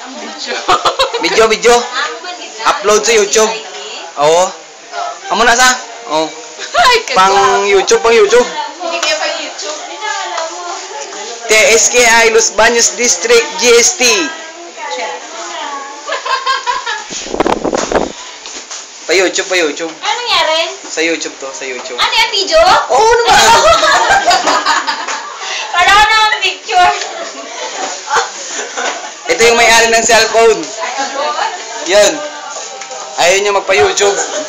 Video. Upload sa YouTube. Oo. Amo na sa? Oo. Pang YouTube. Hindi kaya pang YouTube. TSKI Los Baños District GST. Pa YouTube. Ano nangyari? Sa YouTube to, sa YouTube. Ano yung video? Oo naman. Wala ko naman picture. Ito yung may-ari ng cellphone. Yun. Ayaw niya magpa-YouTube.